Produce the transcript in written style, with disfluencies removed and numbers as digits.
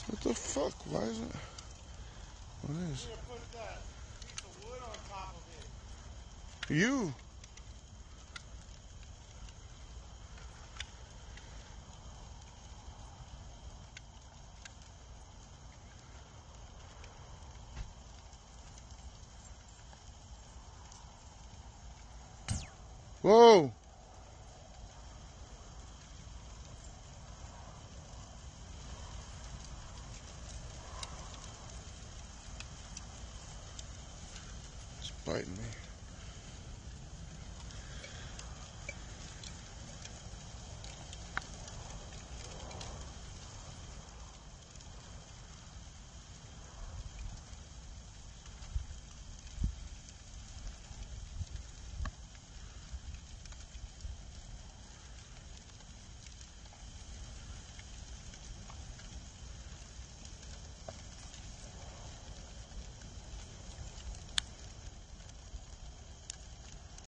What the fuck? Why is it? What is You're gonna put that piece of wood on top of it. you? Whoa! It's biting me.